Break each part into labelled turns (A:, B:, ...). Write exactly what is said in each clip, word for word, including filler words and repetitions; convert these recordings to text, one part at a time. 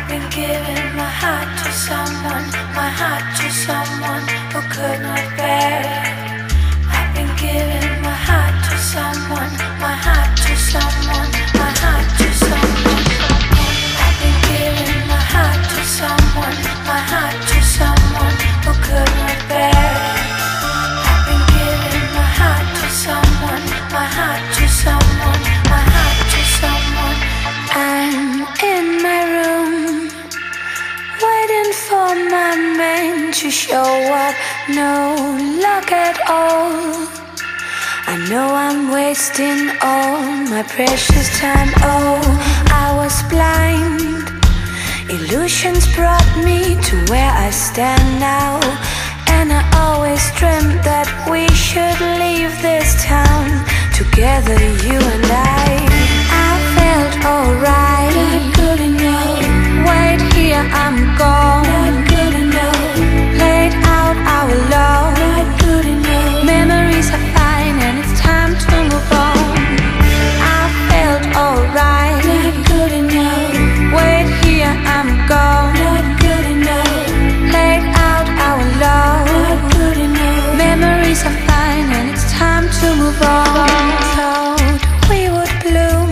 A: been giving my heart to someone, my heart to someone who could not bear it. I've been giving my heart to someone, my heart to someone, my heart to someone. I've been giving my heart to someone, my heart to someone who could not bear it. I've been giving my heart to someone, my heart to someone, my heart to someone. I'm in my room, waiting for my man to show up. No luck at all. I know I'm wasting all my precious time. Oh, I was blind. Illusions brought me to where I stand now. And I always dreamt that we should leave this town together, you and I. I felt alright. Not good enough. Wait here, I'm gone. Not good enough. Played out our love. Not good enough. Memories are fine and it's time to move on. I felt alright. Not good enough. Wait here, I'm gone. Not good enough. Played out our love. Not good enough. Memories are fine and it's time to move on. Thought we would bloom,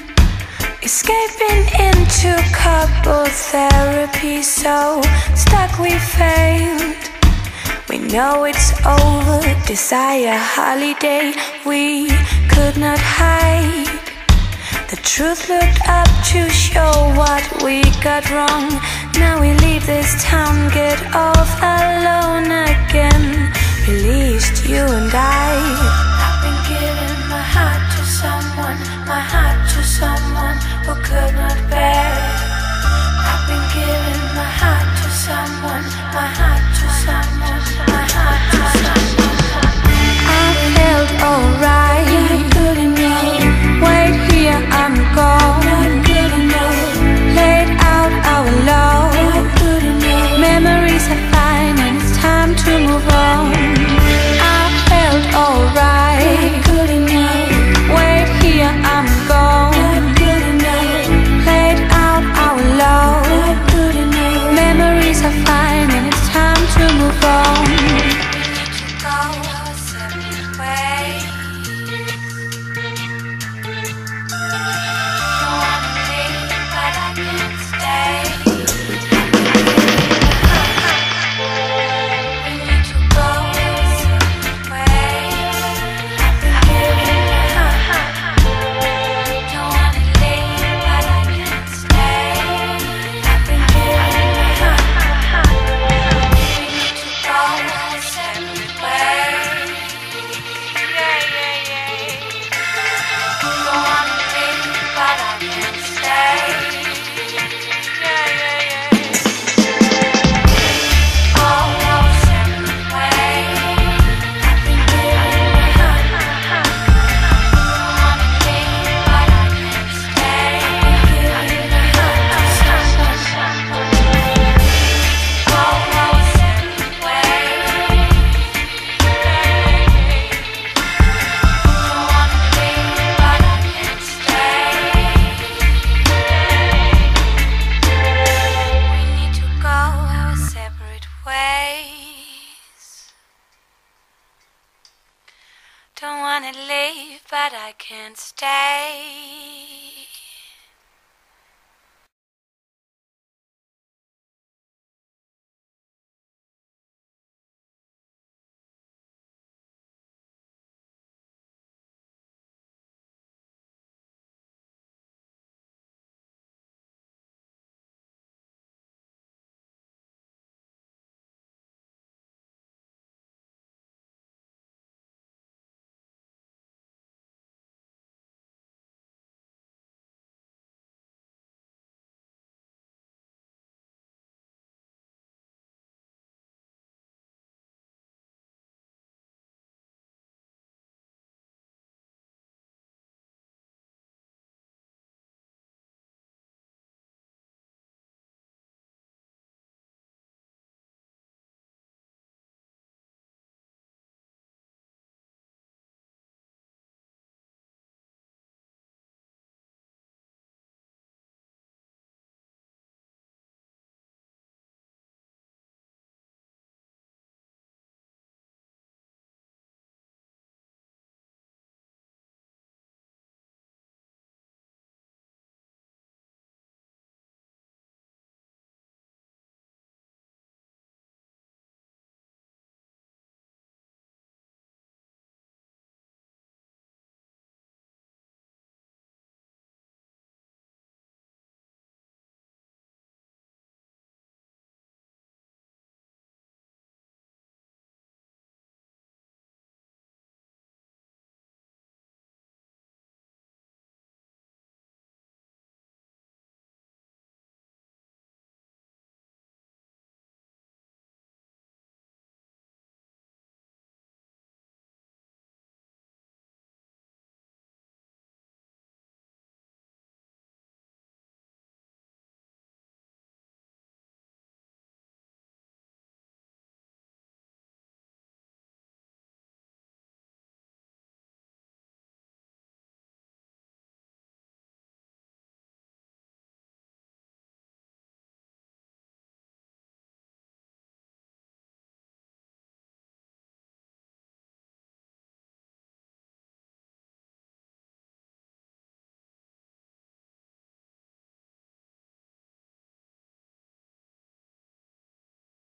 A: escaping into couple therapy. So stuck we failed. We know it's over. Desire holiday we could not hide. The truth looked up to show what we got wrong. Now we leave this town, get off alone again. Released you and I. I've been giving my heart to someone, my heart to someone who could not bear it. I've been giving my heart to someone, my heart to someone, my heart to someone. I felt alright. Not good enough. Wait here, I'm gone. Not good enough. Played out our love. Not good enough. Memories are fine and it's time to move on. I felt alright. Not good enough. Wait here, I'm gone. Not good enough. Played out our love. Not good enough. Memories are fine and it's time to move on. We need to go our separate ways. Don't wanna leave, but I can't stay. We need to go our separate ways. I've been giving my heart. Don't wanna leave, but I can't stay. I've been giving my heart. We need to go our separate ways. Yeah, yeah, yeah. Don't wanna leave, but I can't stay. Yeah, yeah, yeah. All our separate ways. I've been giving my heart. Don't wanna leave, but I can't stay. I've been giving my heart to someone. All our separate ways. Don't wanna leave, but I can't stay. We need to go our separate ways. Don't wanna leave, but I can't stay.